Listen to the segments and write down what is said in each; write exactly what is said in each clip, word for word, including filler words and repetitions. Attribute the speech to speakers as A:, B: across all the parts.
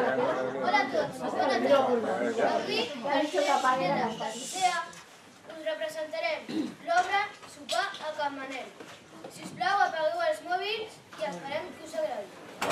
A: Hola a tots, bona tarda. Avui, per ser membres del Licea, us representarem l'obra Sopar a Can Manel. Sisplau, apagueu els mòbils i esperem que us agradi.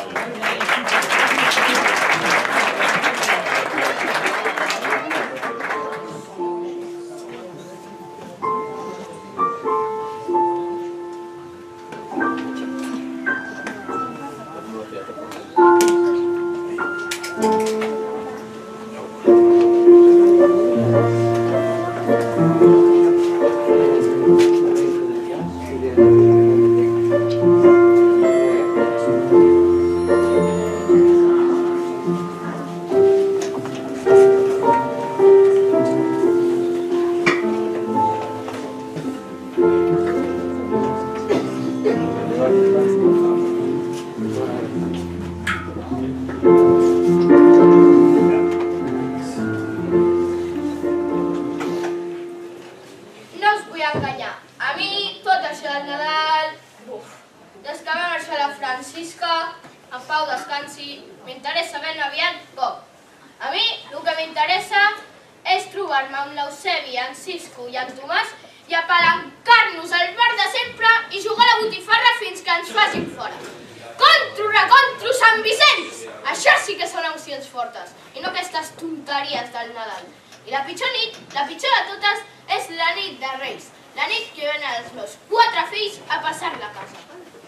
B: M'interessa ben aviat poc. A mi el que m'interessa és trobar-me amb l'Eusebi, en Cisco i en Tomàs i apalancar-nos al bar de sempre i jugar a la botifarra fins que ens facin fora. Contro, recontro, Sant Vicenç! Això sí que són emocions fortes i no aquestes tonteries del Nadal. I la pitjor nit, la pitjor de totes, és la nit de Reis. La nit que venen els meus quatre fills a passar-la a casa.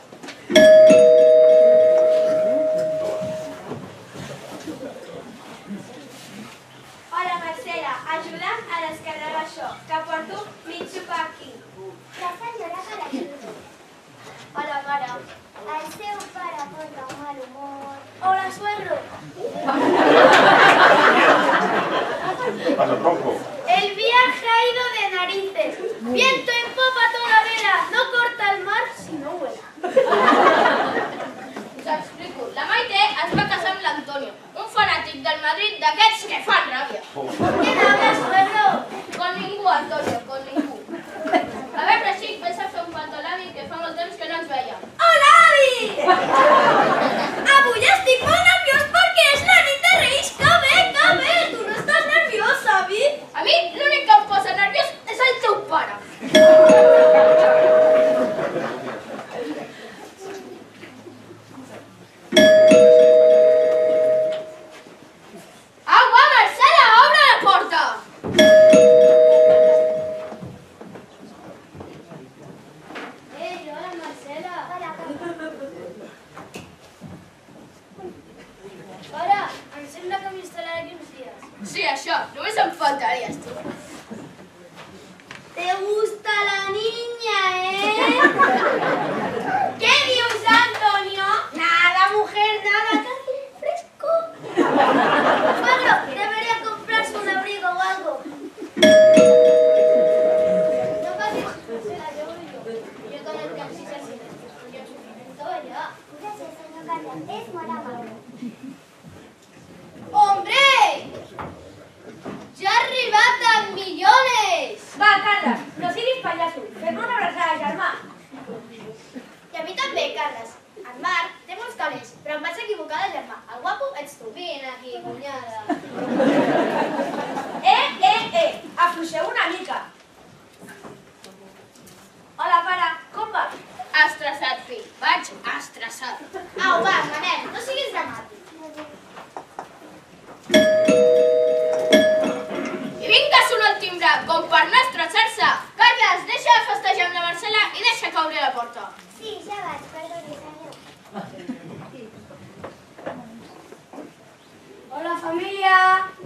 C: Hola, Marcela, ajuda'm a descarregar això, que porto mig sopar aquí.
D: La senyora que l'ajuda.
C: Hola, pare.
D: El seu pare porta un mal humor.
C: Hola, suegro.
E: Pasa poco.
C: El viaje ha ido de narices. Viento en popa toda vela. No corta el mar si no vuela.
B: Us explico. La Maite es va casar amb l'Antonio, un fanàtic del Madrid d'aquests que fan ràbia.
C: ¿Quién habla, suegro?
B: Con ningú, Antonio, con ningú. A veure, xic, vés a fer un petó a l'avi, que fa molt temps que no ens veiem.
C: Hola, avi! Avui estic molt nerviós perquè és la nit de Reis. Que bé, que bé! Tu no estàs nerviós, avi?
B: A mi l'únic que em posa nerviós és el teu pare. Agua, Marcela, obre la porta!
C: Ei, hola, Marcela.
D: Hola,
C: Pare, em sembla que m'instal·laré aquí uns dies.
B: Sí, això, només em faltaries, tu.
C: Te gusta la niña, ¿eh? ¿Qué dios, Antonio? Nada, mujer, nada. Que hace fresco. Suegro, debería comprarse un abrigo o algo.
A: No patis, Marcela, jo vull jo. Jo con el taxi así. Jo sufrimiento allà.
D: gràcies, senyor Carles. És molt amable.
C: ¡Hombre!
A: Ja ha arribat a millones!
C: Va, Carles, no siguis pallasso. Fem una abraçada, germà.
A: I a mi també, Carles. En Marc té molts talents, però em vaig equivocar de germà. El guapo ets tu. Vine aquí, cunyada.
C: Eh, eh, eh, afluixeu una mica. Hola, pare, com va?
B: Estressat, fill. Vaig estressat.
A: Au, va, Manel, no siguis dramàtic.
B: I vingues un al timbre, com per no estressar-se. Carles, deixa de festejar amb la Marcela i deixa que obri la porta.
D: Sí, ja vaig, perdoni, senyor.
C: Hola, família.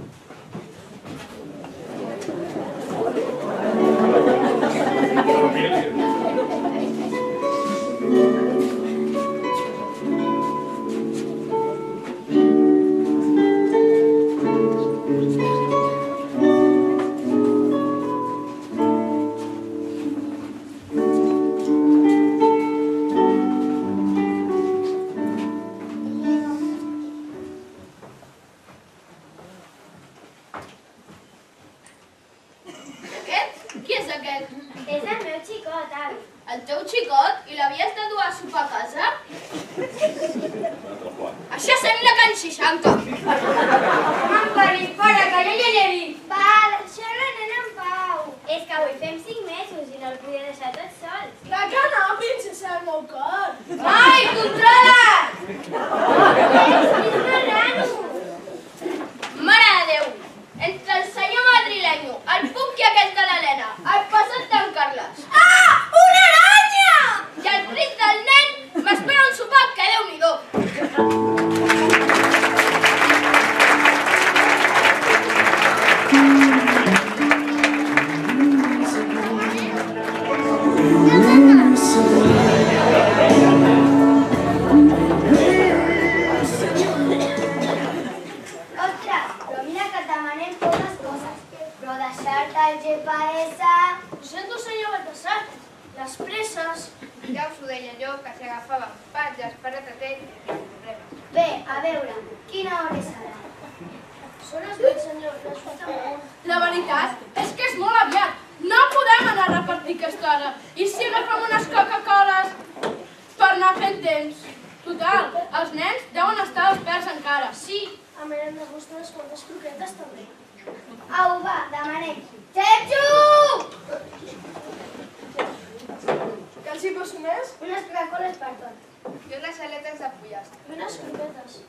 C: És el meu xicot, avi.
B: El teu xicot? I l'havies de dur a sopar a casa? Això sembla que en seixanta.
C: M'empari, para, que jo ja l'he dit.
D: Va, deixeu la nena en pau. És que avui fem cinc mesos i no el podia deixar tot sol.
A: Clar que no, princesa del meu cor.
C: Ai, controla!
D: És una nano.
B: Mare de Déu! Entre el senyor madrilenyo, el puc i aquest de l'Helena, el passat d'en Carles.
C: Ah, una aranya!
B: I el crit del nen m'espera un sopar que Déu-n'hi-do.
D: Ostres, però mira que et demanem poques coses. Però deixar-te el G P S...
A: Ho sento, senyor Baltasar. Les presses...
B: Ja us ho deia jo, que s'hi agafaven patges per atatell i problemes.
D: Bé, a veure, quina hora és ara?
A: Són les vuit, senyor, les falta molt.
B: La veritat és que és molt aviat. No podem anar a repartir aquesta hora. I si agafem unes Coca-Coles per anar fent temps? Total, els nens deuen estar desperts encara.
A: Sí, a mi hem de gustar unes quantes croquetes també.
D: Au, va, demanem. Xetxu!
A: Que els hi poso més?
D: Unes Coca-Coles per tot.
B: I unes aletes de pollastre.
A: I unes croquetes.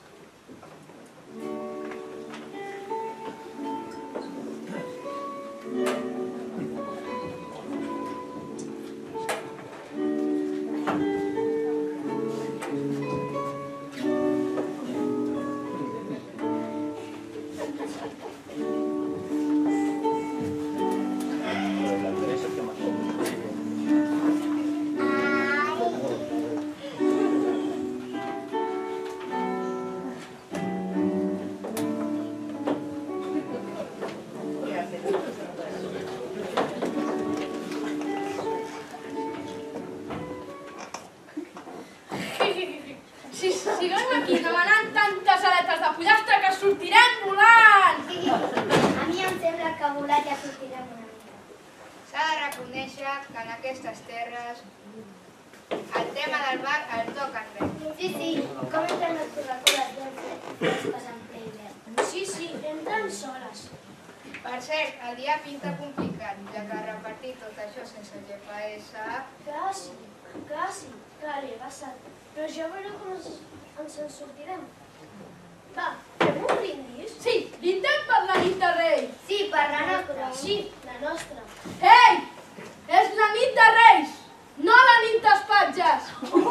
B: Si siguem aquí demanant tantes aletes de pollastre que sortirem volant!
D: A mi em sembla que volat ja sortirem una mica.
F: S'ha de reconèixer que en aquestes terres el tema del bar el toquen bé.
D: Sí, sí, com entren les Coca-Coles dolces passant Playboy.
A: Sí, sí, entren soles.
F: Per cert, el dia pinta complicat, ja que repartir tot això sense G P S...
A: Quasi, quasi, que li ha passat. Però ja veureu com ens, ens en sortirem. Va, fem un brindis?
B: Sí, brindem per la nit de Reis.
D: Sí, per la nostra.
A: Sí, la nostra.
B: Ei! És la nit de Reis, no la nit d'espatges.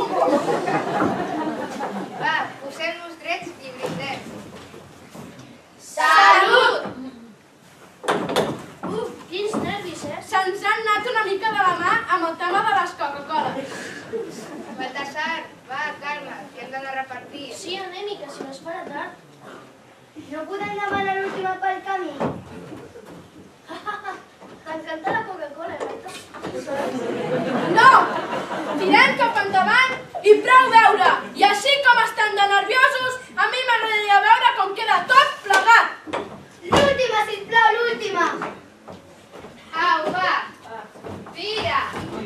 F: Va, posem-nos drets i brindem.
B: Salut!
A: Uf, quins nervis, eh?
B: Se'ns han anat una mica de la mà amb el tema de les Coca-Coles.
F: Baltasar, va, calma, que hem d'anar a repartir.
A: Sí, anem-hi, que si no es farà tard.
D: No podem demanar l'última pel camí?
A: T'encanta la Coca-Cola, eh?
B: No! Tirem cap endavant i prou veure. I així com estan de nerviosos, a mi m'agradaria veure com queda tot plegat.
D: L'última, sisplau, l'última!
F: Au, va! Tira!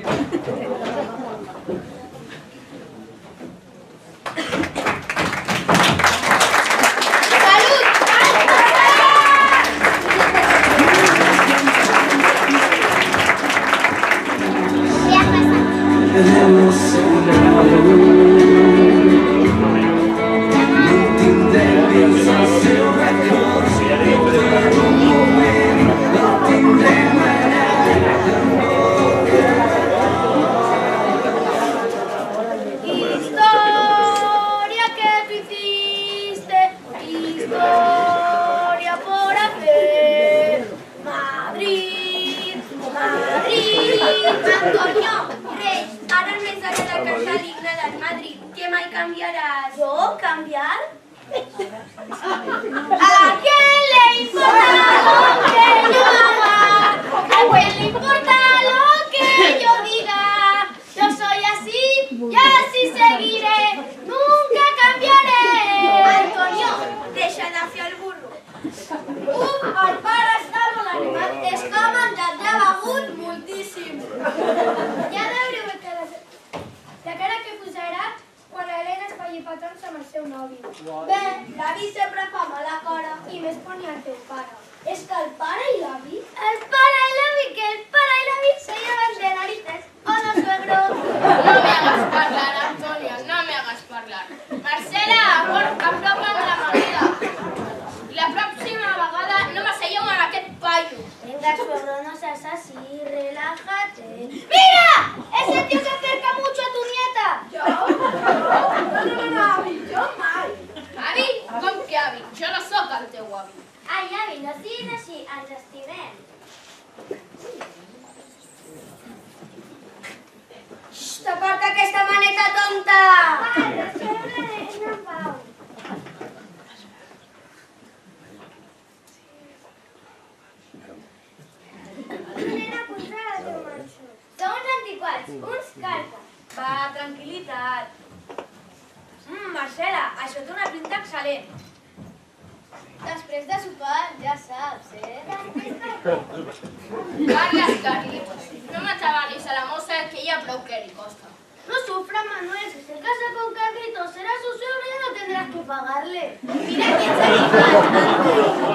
A: Historia que tú hiciste, historia por hacer. Madrid, Madrid.
C: Antonio, res, ara el mes de la cantar l'himne del Madrid. Què mai canviaràs?
A: ¿Yo cambiar?
C: ¿A quién le importa lo que yo haga? ¿A quién le importa lo que yo diga? Yo soy así y así seguiré, nunca cambiaré. Antonio, deixa de fer el burro.
A: Uf, el pare està molt animat. És que ha menjat i ha begut moltíssim.
D: Ja veureu que la, la cara que posarà quan l'Helena es faci petons amb el seu nòvio.
A: Bé,
C: l'avi sempre fa mala cara i més quan hi ha el teu pare. És que el pare i l'avi...
D: El pare y l'avi, que el pare y l'avi se llevan de narices. ¿O no, suegro?
B: No me hagas parlar, Antonio, no me hagas parlar. Marcela, apropa'm la manera. I la pròxima vegada no m'asseieu en aquest paio.
D: Venga, suegro, no seas así, relájate. ¡Mira! ¡Ese tío se acerca mucho a tu nieta!
C: Jo? No, no, no, no, avi, jo mai.
B: Avi? Com que avi? Jo no sóc el teu avi.
D: Ai, avi, no siguis així, ens estimem.
C: Xxt, aparta aquesta maneta tonta!
D: Va, deixeu-la en pau. Nena, posar el teu manxo. Som uns antiquats, uns cartes.
C: Va, tranquil·litat. Mmm, Marcela, això té una pinta excel·lent.
A: Després de sopar, ja saps, eh?
B: Carles, Carlitos, no m'atabalis a la mossa que ella prou que li costa.
D: No sufra, Manuel, si se casa con Carlitos, será su suegro y no tendrás que pagarle.
C: Mira quién se dice.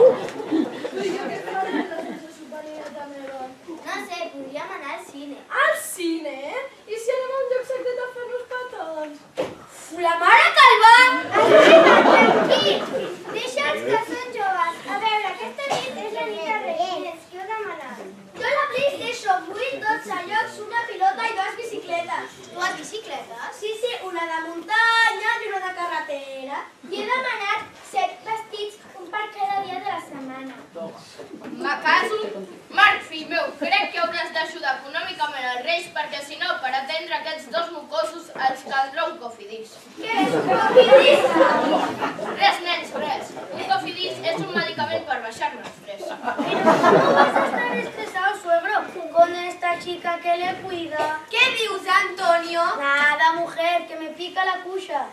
D: No sé, podríem anar al cine.
C: Al cine? I si anem a un lloc secret a fer-nos petons? La mare calva!
D: Tranquil! Deixa'ls que són joves. A veure, aquesta nit és la nit de Reis. Què heu demanat? Jo la PlayStation vuit, dotze jocs, una pilota i dues bicicletes.
A: Dues bicicletes?
D: Sí, sí, una de muntanya i una de carretera. I he demanat set vestits, un per cada dia de la setmana.
B: Me caso? Marc, fill meu, crec que hauràs d'ajudar econòmicament els Reis perquè si no, per atendre aquests dos mocosos els caldrà un cofidis.
D: Què és un cofidis?
B: Res, nens, res. Un cofidis és un medicament per baixar-me l'estrès.
D: Pero ¿cómo vas a estar estresado, suegro, con esta chica que le cuida?
C: Què dius, Antonio?
D: Nada, mujer, que me pica la cuixa.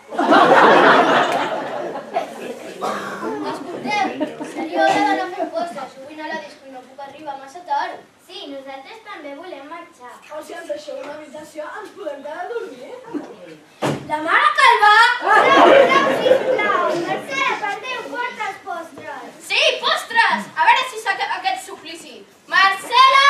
A: Escolteu, seria hora d'anar a fer postres. Vull anar a la disco i no puc arribar massa tard.
D: Sí, nosaltres també volem marxar.
C: O si ens deixeu una habitació, ens podem quedar a dormir? La mare calva!
D: Prou, prou, sisplau. Marcela, perdeu, porta els postres.
B: Sí, postres! A veure si s'acaba aquest suplici. Marcela!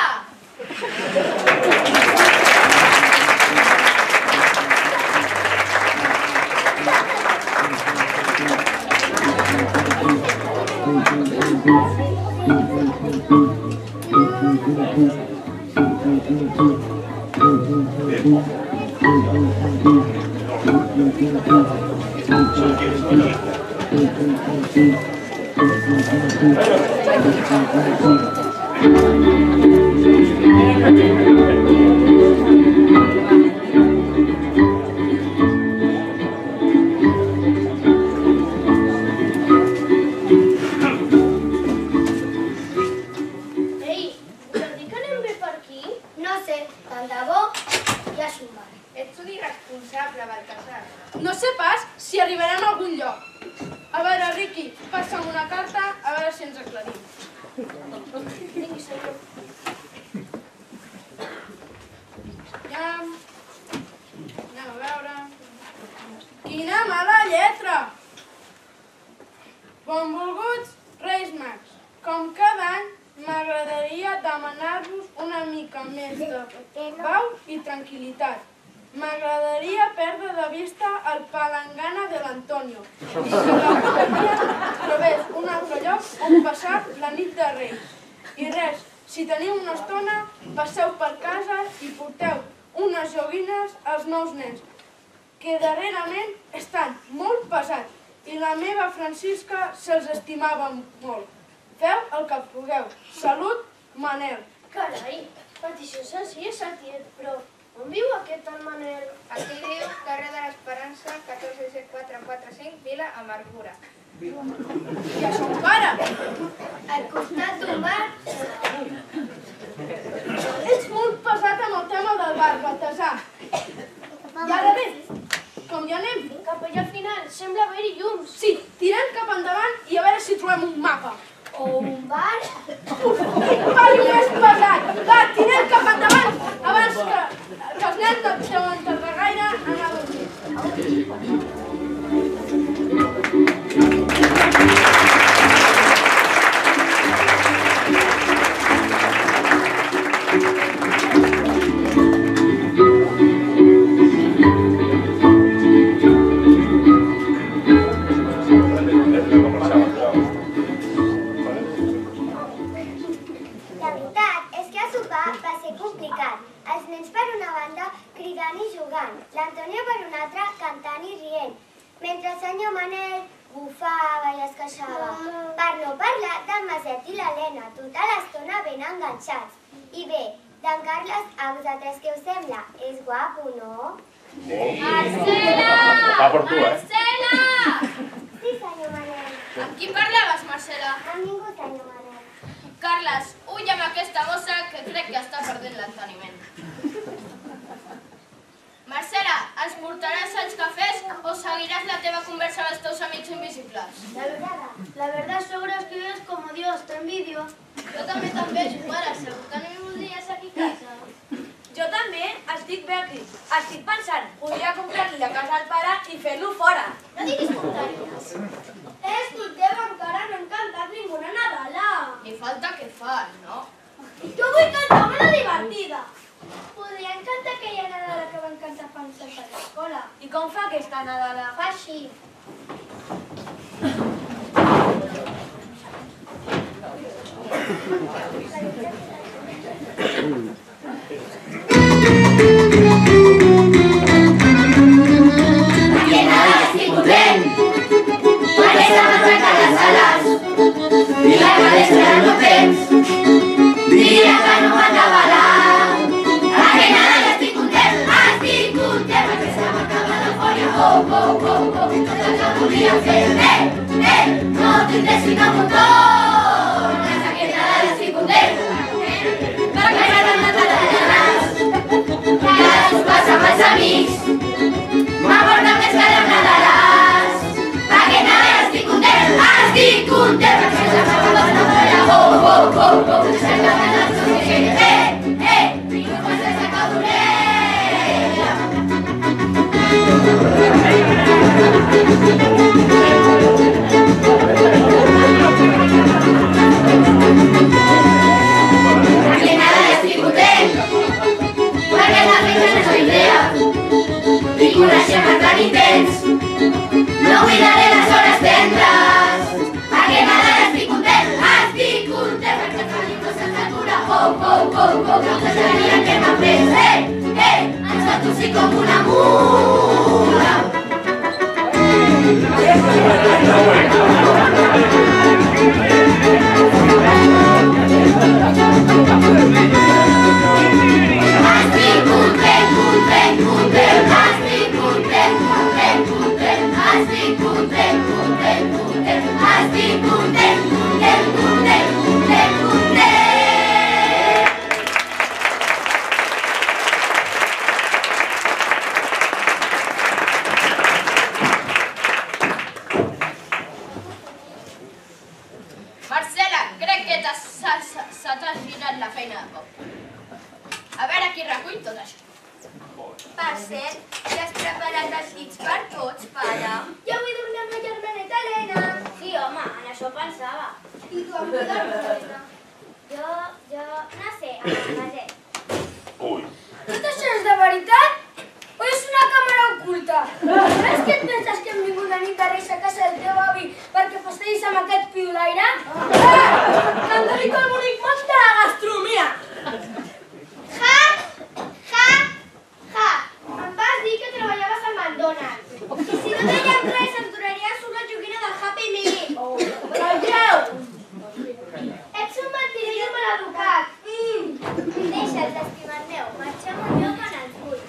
A: Ei, vol dir que anem bé per aquí?
D: No sé, tant de bo ja s'ho va.
F: Ets un irresponsable, Baltasar.
G: No sé pas si arribarem a algun lloc. A veure, Riqui, passa'm una carta a veure si ens aclarim.
A: Vingui, senyor.
G: Ja... Anem a veure... Quina mala lletra! Benvolguts Reis Mags, com cada any m'agradaria demanar-vos una mica més de pau i tranquil·litat. M'agradaria perdre de vista el palangana de l'Antonio i que algun dia trobés un altre lloc on passar la nit de Reis. I res, si teniu una estona, passeu per casa i porteu unes joguines als meus nens, que darrerament estan molt pesats i la meva Francisca se'ls estimava molt. Feu el que pugueu. Salut, Manel.
A: Carai, petició senzilla, Satiet, però on viu aquest tal Manel?
F: Aquí diu carrer de l'Esperança, catorze set quatre quatre cinc, Vila Amargura.
G: I a son pare.
D: Al costat d'un bar,
G: Ets molt pesat amb el tema del bar, Baltasar. I ara bé, com ja anem?
A: Cap allà al final, sembla haver-hi llums.
G: Sí, tirem cap endavant i a veure si trobem un mapa.
D: o un bar,
G: Quin paio més pesat! Va, tirem cap endavant abans que, que els nens no deuen tardar gaire a anar a dormir.
D: aneu a parlar d'en Maset i l'Helena tota l'estona ben enganxats. I bé, d'en Carles, a vosaltres què us sembla? És guapo, no?
B: Marcela!
E: Va per tu, eh?
B: Marcela!
D: Sí, senyor Manel.
B: Amb qui parlaves, Marcela?
D: Amb ningú, senyor Manel.
B: Carles, ull amb aquesta mossa que crec que està perdent l'enteniment. Marcela, ens portaràs als cafès o seguiràs la teva conversa amb els teus amics invisibles?
D: La verdad, la verdad, suegro, es que vives como Dios, te envidio.
A: Jo també també, pare, segur que no hi voldries aquí a casa.
C: Jo també estic bé aquí. Estic pensant, podria comprar-li la casa al pare i fer-lo fora.
A: No diguis tonteries.
D: Escolteu, encara no hem cantat ninguna Nadala.
B: Ni falta que fan, no?
D: Jo vull cantar una divertida.
A: Podríem cantar aquella Nadala que van cantar fa uns anys a l'escola.
C: I com fa aquesta Nadala?
A: Fa així.
B: Marcela, crec que se t'ha girat la feina de cop. A veure qui recull tot això.
C: Per cert, ja has preparat els llits per tots, pare?
D: Jo vull dormir amb la germaneta Helena.
C: Sí, home, en això pensava.
D: I tu amb la Helena. Jo, jo, no sé, amb el Maset.
E: Ui.
D: Tot això és de veritat? O és una càmera oculta? És que et penses que hem vingut la nit de Reis a casa del teu avi perquè festeis amb aquest piolaire? Eh! Que em dedico al bonic món de la gastronomia!
A: Ja, ja, ja. Em vas dir que treballaves al McDonald's.
D: I si no teníem res, ens donaries una joguina del Happy Meal.
A: Calleu! Ets un mentider i un maleducat.
D: Mm.
A: Deixa'ls, estimat meu. Marxem un lloc on els vull.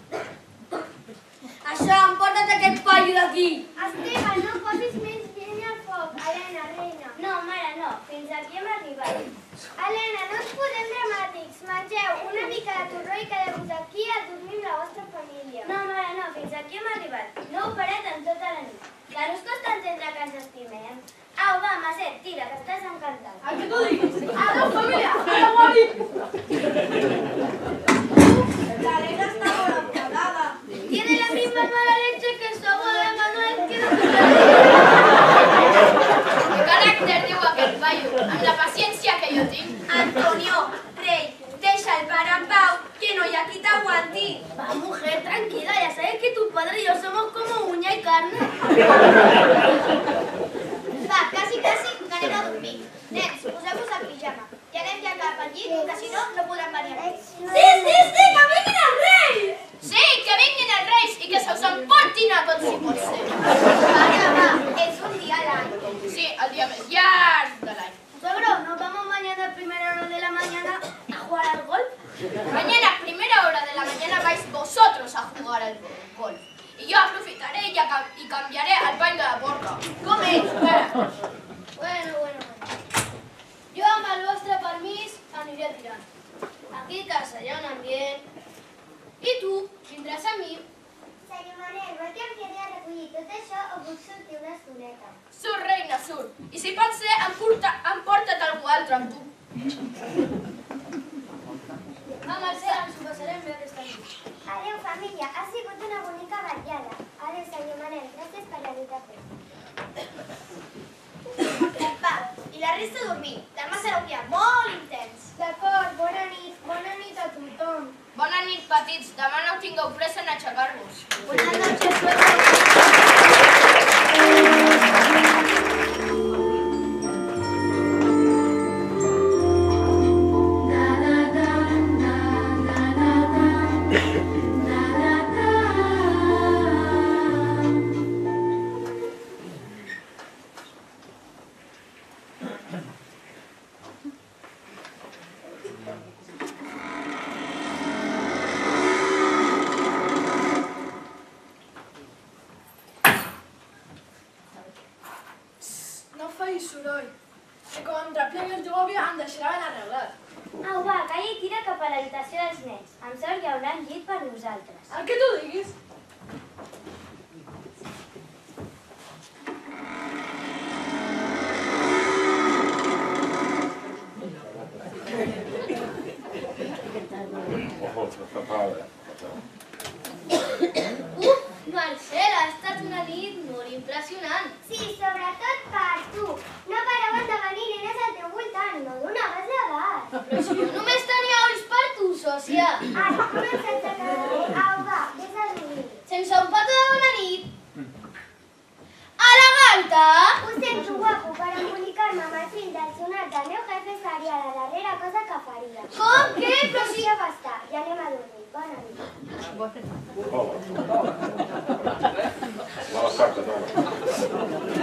D: Això, emporta't aquest paio d'aquí.
A: Esteve, no posis més llenya al foc. Helena, reina.
D: No, mare, no. Fins aquí hem arribat.
A: Helena, no ens posem dramàtics. Mengeu una mica de torró i quedeu-vos aquí a dormir amb la vostra família.
D: No, mare, no. Fins aquí hem arribat. No ho faré en tota la nit. Que no es costa entendre que ens estimem. Au, va, Maset, tira, que estàs encantat.
G: A què t'ho diguis? Adéu, família! Adéu, avi!
D: L'Helena està molt enfadada.
A: Tiene la misma mala leche que su abuelo Manuel.
B: Que caràcter diu aquest paio, amb la paciència que jo tinc.
C: Antonio, rei, deixa el pare en pau, que no hi ha qui t'aguanti.
D: Va, mujer, tranquila, ya sabes que tu padre y yo somos como uña y carne.
A: Va, quasi, quasi, que anem a dormir. Nens, poseu-vos el pijama. I anem ja cap al llit, que si no, no podran venir aquí.
D: Sí, sí, sí, que vinguin els reis!
B: Sí, que vinguin els reis i que se us emportin a tots si pot ser.
A: Pare, va, és un dia a l'any.
B: Sí, el dia més llarg de l'any.
C: Suegro, ¿nos vamos mañana a primera hora de la mañana a jugar al golf?
B: Mañana, a primera hora de la mañana, vais vosotros a jugar al golf. Y yo aprofitaré y, cam y cambiaré al baño de la porta. Com és, pare?
A: Bueno, bueno, bueno. Jo, amb el vostre permís, aniré tirant. Aquí a casa hi ha un ambient. I tu, vindràs a mi.
C: Senyor Manel, vol que em quedi a recollir tot això o puc sortir una estoneta?
B: Surt, reina, surt. I si pot ser, emporta't algú altre amb tu.
A: Va, Mercè, ens ho passarem bé aquesta nit.
C: Adéu, família. Ha sigut una bonica vetllada. Adéu, senyor Manel. Gràcies per la nit de fet.
A: Va, i la resta a dormir. Demà serà un dia molt intens.
C: D'acord, bona nit. Bona nit a tothom.
B: Bona nit, petits. Demà no tingueu pressa en aixecar-vos.
A: Buenas noches, suegro.
G: No feis soroll, que quan replegui el jovia em deixarà ben arreglat.
C: Au, va, calla i tira cap a l'habitació dels nens. Amb sort hi haurà un llit per nosaltres.
G: El que tu diguis.
E: Ojo, tapada.
A: Uf, Marcel, ha estat una nit molt impressionant.
C: Sí, sobretot per tu. No paraven de venir nenes al teu voltant, no donaves l'abast.
A: Però si jo només tenia ulls per tu, sòcia.
C: Ara, començat a quedar. Au, va, vés a dormir.
A: Sense un petó de bona nit. A la galta!
C: Ho sento, guapo, per embolicar-me amb el fill del sonat del meu jefe seria la darrera cosa que faria.
A: Com? Què? Però si...
C: Ja basta, ja anem a dormir. Bona nit.
E: Hola. Mala carta, no.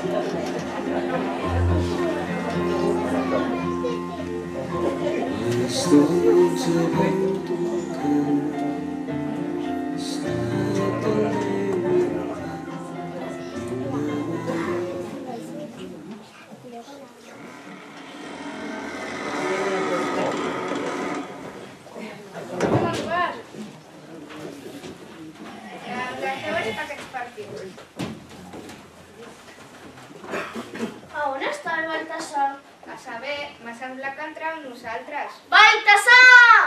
A: A on està el Baltasar?
F: A saber, m'ha semblat que entrava amb nosaltres.
A: Baltasar!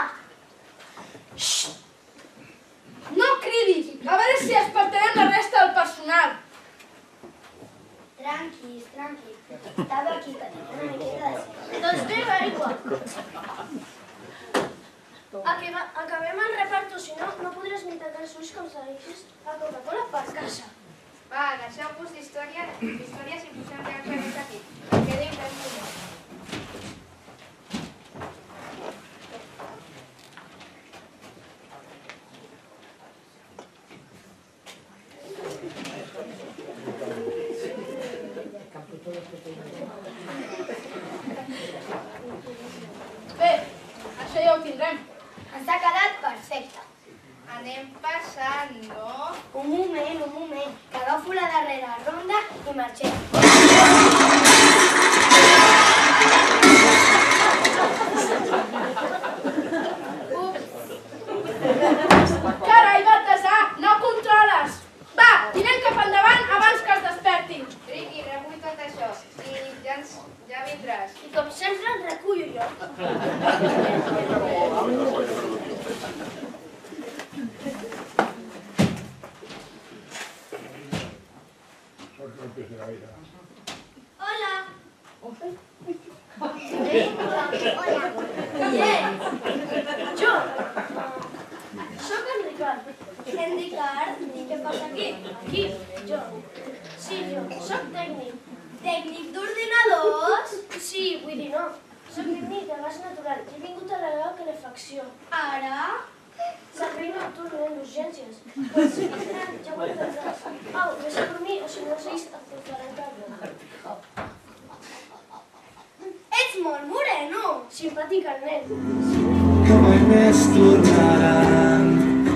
G: No cridis, a veure si despertarem la resta del personal.
C: Tranquis, tranquis. Estava aquí, que tenia una miqueta de set.
A: Doncs beu aigua. Acaba- Acabem el reparto, si no, no podràs ni tancar els ulls com si deixis la Coca-Cola per casa.
F: Va, deixeu-vos d'història, històries i posem ja que veig aquí. Què diu que és millor?
G: Bé, això ja ho tindrem.
C: Ens ha quedat perfecte.
F: Anem passant, no?
C: Un moment, un moment, que agafo la darrera ronda i marxem.
G: Carai, Baltasar, no controles! Va, tirem cap endavant abans que es despertin.
F: Riqui, recull tot això i ja, ens, ja vindràs.
A: I com sempre en recullo jo.
C: Hola.
A: Jo! Soc en Ricard.
C: En Ricard,
A: I què passa aquí? Aquí, jo. Sí, jo, soc tècnic.
C: tècnic d'ordinadors.
A: Sí, vull dir, no. Soc tècnic de gas natural. He vingut a la calefacció.
C: Ara?
A: Servei nocturn en urgències. Quan siguis gran ja ho entendràs. Au, vés a dormir o si no seguis et portaré el cable.
D: molt moreno. Simpàtic el nen.
H: Que mai més tornaran.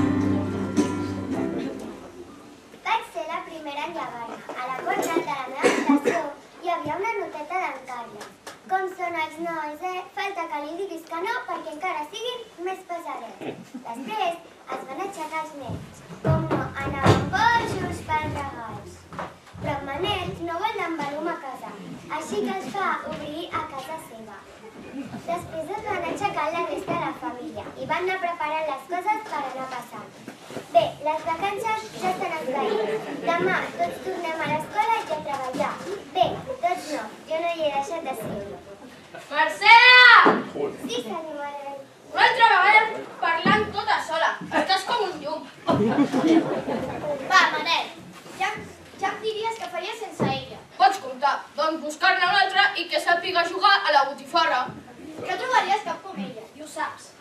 C: Vaig ser la primera en llevar-me. A la porta de la meva habitació hi havia una noteta d'en Carles. Com són els nois, eh? Falta que li diguis que no perquè encara siguin més pesarets. Després es van aixecar els nens. Com no, anaven bojos pels regals. Però en Manel no vol anar amb algú a casa, així que els fa obrir a casa seva. Després es van aixecar la resta de la família i van anar preparant les coses per anar passant. Bé, les vacances ja estan esvaïdes. Demà tots tornem a l'escola i a treballar. Bé, tots no, jo no hi he deixat de ser.
B: Mercè!
C: Sí, senyor Manel.
B: Una altra vegada parlant tota sola. Estàs com un llum. Va, Manel, ja, ja em diries que faries sense ella. Pots comptar, doncs buscar-ne una altra i que sàpiga jugar a la botifarra.
A: No trobaries cap com ella, i ho saps.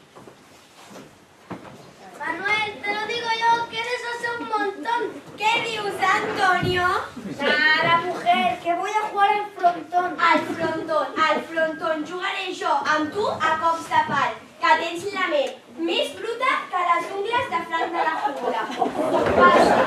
D: Manuel, te lo digo yo, que eres hace un montón.
C: ¿Qué dius, Antonio?
D: Nada, mujer, que voy a jugar al frontón.
C: Al frontón, al frontón jugaré jo amb tu a cops de pal, que tens la ment més bruta que les ungles de Frank de la Jungla. Passa.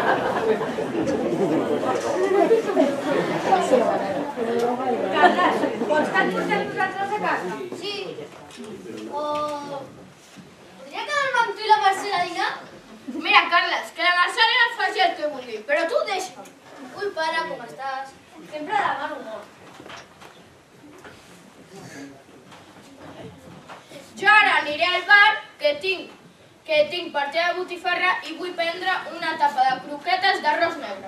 D: Carles, vols que et portem nosaltres a casa?
A: Sí. O... podria quedar-me amb tu i la Mercè a dinar?
B: Mira, Carles, que la Mercè faci el que vulgui, però tu deixa'm.
A: Ui, pare, com estàs? Sempre de mal humor.
B: Jo ara aniré al bar que tinc, que tinc partida de botifarra i vull prendre una tapa de croquetes d'arròs negre.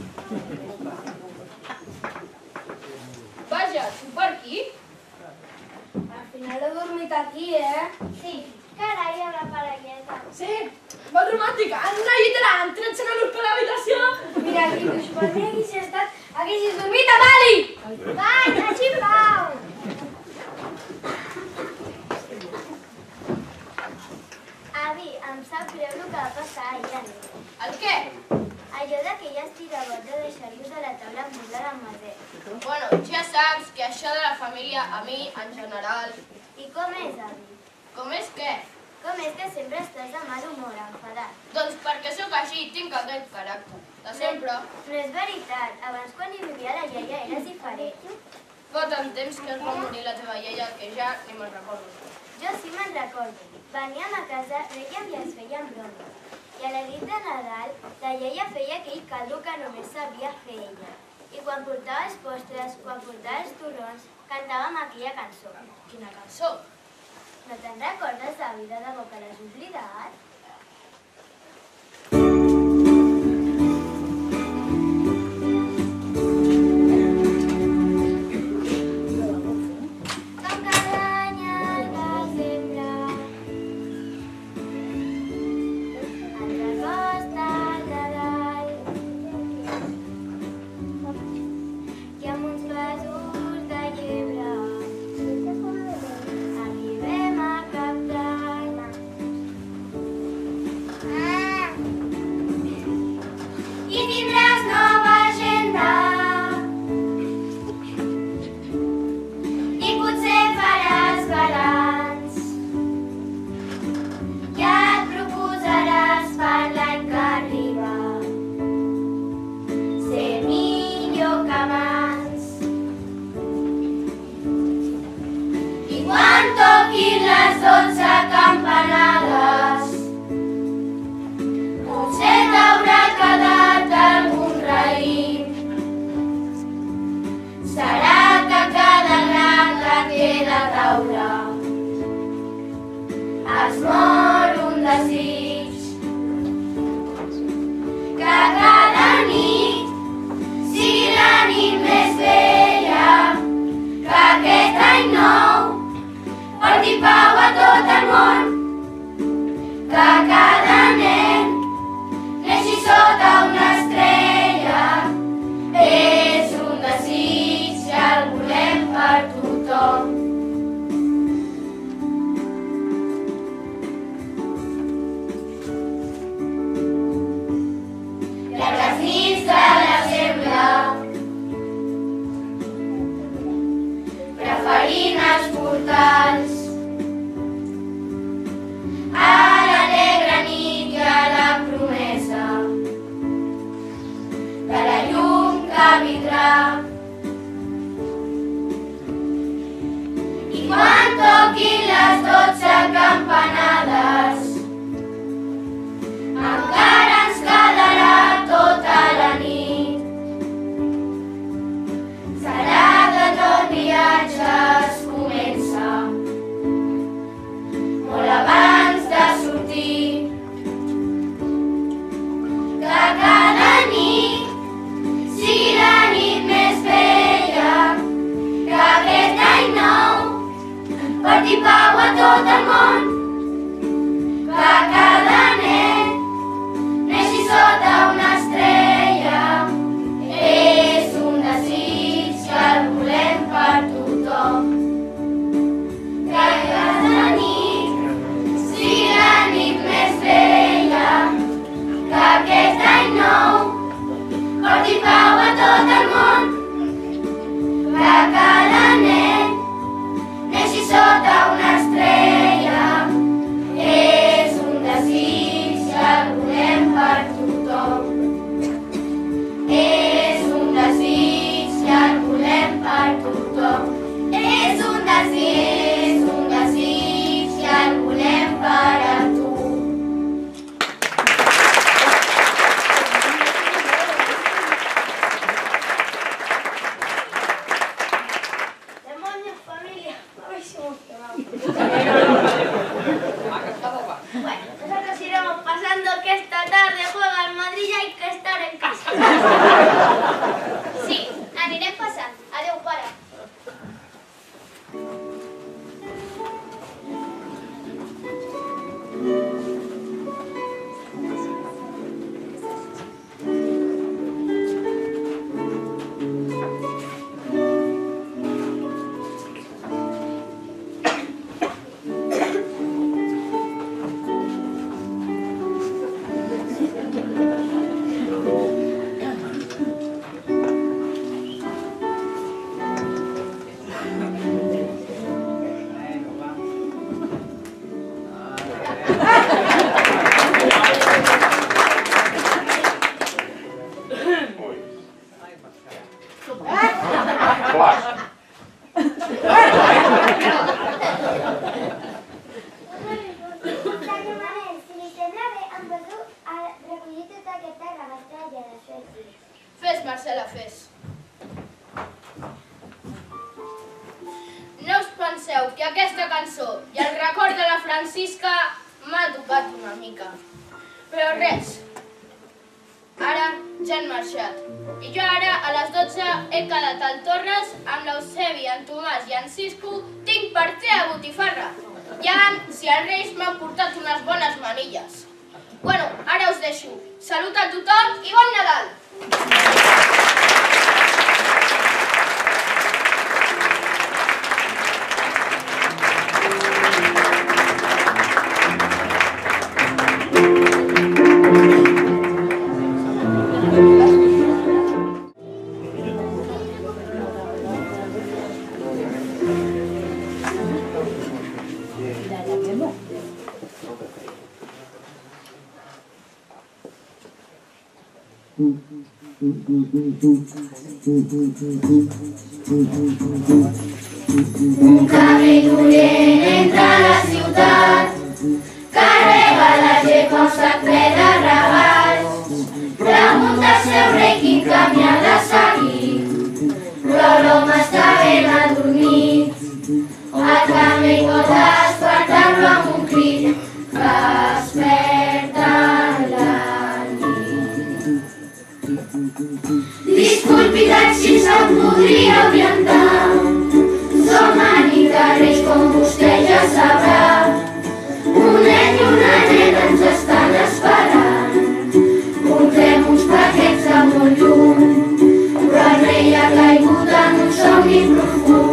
B: Vaja, tu per aquí?
D: Al final he dormit aquí, eh?
C: Sí, carai, amb la parelleta.
G: Sí, molt romàntica. En una llitera amb tretze nanos per l'habitació.
D: Mira, Quitos, per mi hagués estat, haguessis dormit a Bali!
C: Va, així pau! Avi, em sap greu el que va passar ahir a nit.
B: El què?
C: Allò de que ja estic de boig de deixar-vos a la taula amb vos de la Matet.
B: Bueno, ja saps que això de la família, a mi, en general...
C: I com és, avi?
B: Com és què?
C: Com és que sempre estàs de mal humor, enfadat?
B: Doncs perquè sóc així, tinc aquest caràcter. De sempre.
C: No és veritat, abans quan hi vivia la iaia eres diferent.
B: Fa tant temps que es va morir la teva iaia que ja ni me'n recordo.
C: Jo sí me'n recordo. Veníem a casa, rèiem i ens feien bromes. I a la nit de Nadal, la iaia feia aquell caldo que només sabia fer ella. I quan portava els postres, quan portava els torrons, cantàvem aquella cançó.
B: Quina cançó?
C: No te'n recordes, David, de debò que l'has oblidat? Com cada any al desembre, ens acosta el Nadal, i amb uns vasos de llebre arribem a cap d'any. I tindràs nova agenda i potser faràs balanç i et proposaràs per l'any que arriba ser millor que abans. I quan toquin les dotze campanades potser t'haurà quedat algun raïm. Serà que cada gra que queda a taula es mor un desig. Que cada nit sigui la nit més bella, que aquest any nou porti pau a tot el món. portals. A l'alegre nit hi ha la promesa de la llum que vindrà. I quan toquin les dotze campanades encara ens quedarà tota la nit. Serà que tot viatge es comença molt abans de sortir. Que cada nit sigui la nit més bella, que aquest any nou porti pau a tot el món. Que cada nen neixi sota una estrella és un desig que el volem per tothom. Que cada nit sigui la nit més bella, que aquest any nou porti pau a tot el món. Que cada nen neixi sota una estrella és un desig que el volem per tothom. És un desig que el volem per tothom. És un desig, és un desig que el volem per a tu.
D: Demonios, familia, a ver si hemos quedado. Bueno, nosotros iremos pasando que esta tarde juega el Madrid y hay que estar en casa.
A: Sí, anirem passant. Adéu, pare.
C: Senyor Manel, si li sembla bé, em poso a recollir tota aquesta rebastralla de Suècia.
B: Fes, Marcela, fes. No us penseu que aquesta cançó i el record de la Francisca m'ha tocat una mica. Però res, ara ja han marxat. I jo ara, a les dotze, he quedat al Torres amb l'Eusebi, en Tomàs i en Cisco. Tinc partida de botifarra. Ja si els Reis m'han portat unes bones manilles. Bueno, ara us deixo. Salut a tothom i bon Nadal!
C: Un camell dolent entra a la ciutat, carrega la gent com sac ple de regals. Pregunta al seu rei quin camí ha de seguir, però l'home està ben adormit. El camell pot despertar-lo amb un crit que desperta la nit. Disculpi, taxi, se'm podria orientar. Som a nit de Reis, com vostè ja sabrà. Un nen i una nena ens estan esperant. Comprem uns paquets de molt llum, però el rei ha caigut en un somni profund.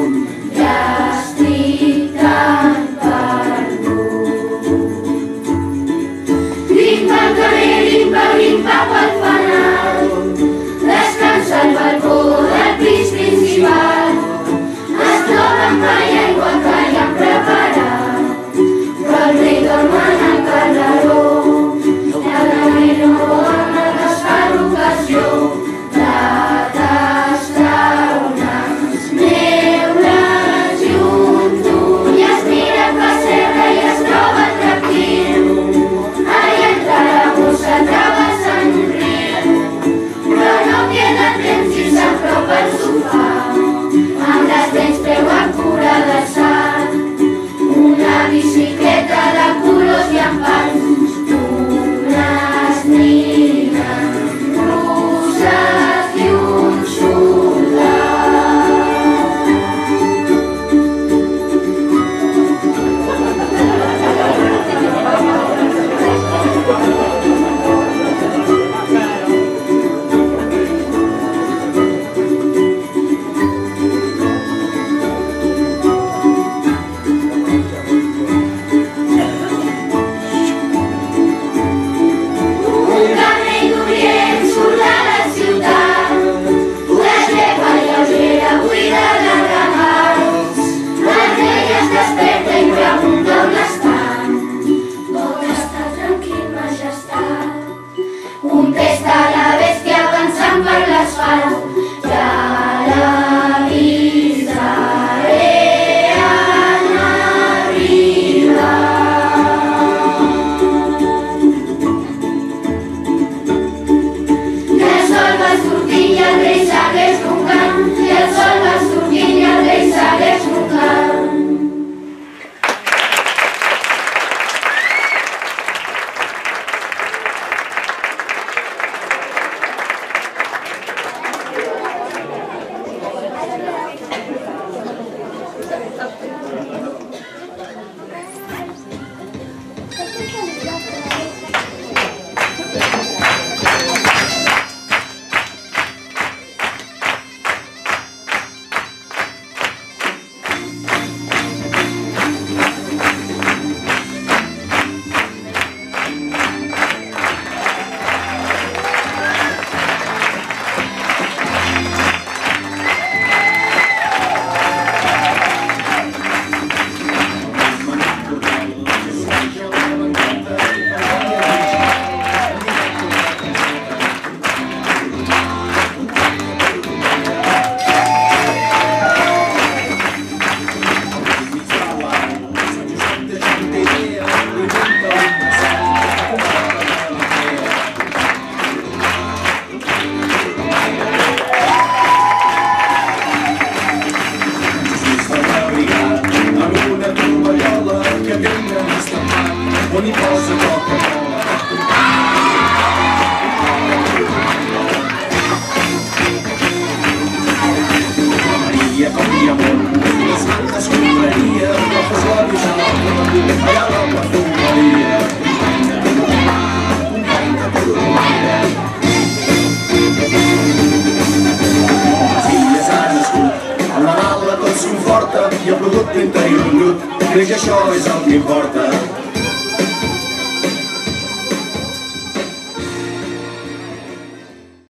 H: les bandes compraria, no fos l'obvis a l'altre, allà a la perfumeria. Un cari que té dormida. Les filles han nascut, amb la mala tot s'conforta i el producte interior brut, creix, això és el que importa.